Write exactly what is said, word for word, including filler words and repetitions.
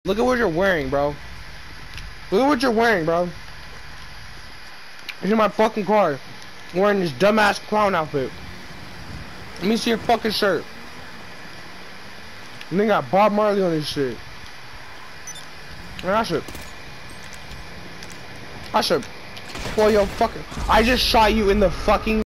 Look at what you're wearing, bro. Look at what you're wearing, bro. You're in my fucking car, wearing this dumbass clown outfit. Let me see your fucking shirt. And then got Bob Marley on this shit. Man, I should. I should. Well, yo, fucking. I just shot you in the fucking.